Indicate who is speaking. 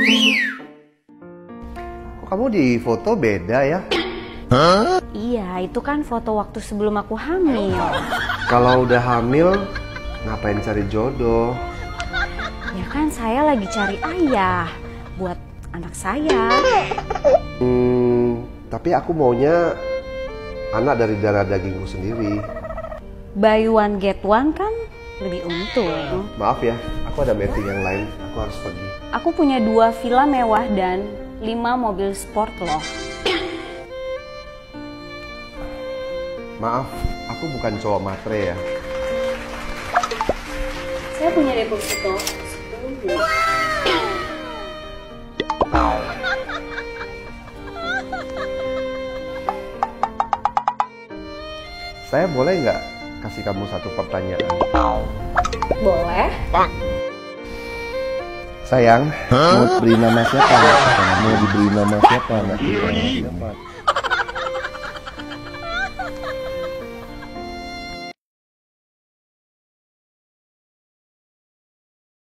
Speaker 1: Kok kamu di foto beda ya?
Speaker 2: Iya, itu kan foto waktu sebelum aku hamil.
Speaker 1: Kalau udah hamil, ngapain cari jodoh?
Speaker 2: Ya kan saya lagi cari ayah buat anak saya.
Speaker 1: Tapi aku maunya anak dari darah dagingku sendiri.
Speaker 2: Buy one get one kan lebih untung.
Speaker 1: Maaf ya, aku ada meeting yang lain. Aku harus pergi.
Speaker 2: Aku punya 2 villa mewah dan 5 mobil sport loh.
Speaker 1: Maaf, aku bukan cowok matre ya.
Speaker 2: Saya punya deposito 10 juta.
Speaker 1: Saya boleh nggak kasih kamu satu pertanyaan?
Speaker 2: Boleh?
Speaker 1: Sayang, mau beri nama siapa? Mau diberi nama siapa?